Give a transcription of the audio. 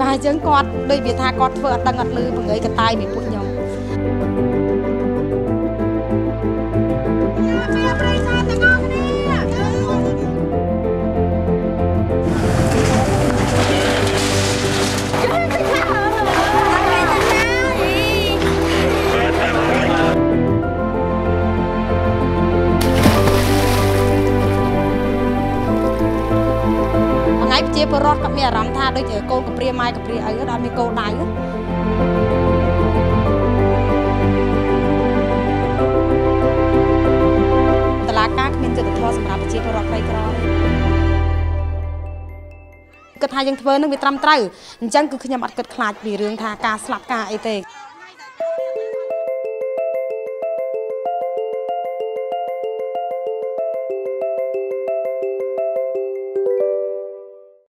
បាទអញ្ចឹងគាត់ដូចវាថាគាត់ធ្វើអត់ដឹងអត់លឺបង្រើយកតាយពីពួកខ្ញុំជាបរិវត្តក៏មានអារម្មណ៍ថាដូចជាកូនកព្រាម៉ែកព្រាឪដល់មានកូនដៅតឡាការគ្មានយុត្តិធម៌សម្រាប់ប្រជាពលរដ្ឋក្រីក្រគិតថាយើងធ្វើនឹងវាត្រឹមត្រូវអញ្ចឹងគឺខ្ញុំអត់គិតខ្លាចពីរឿងថាការស្លាប់ការអីទេ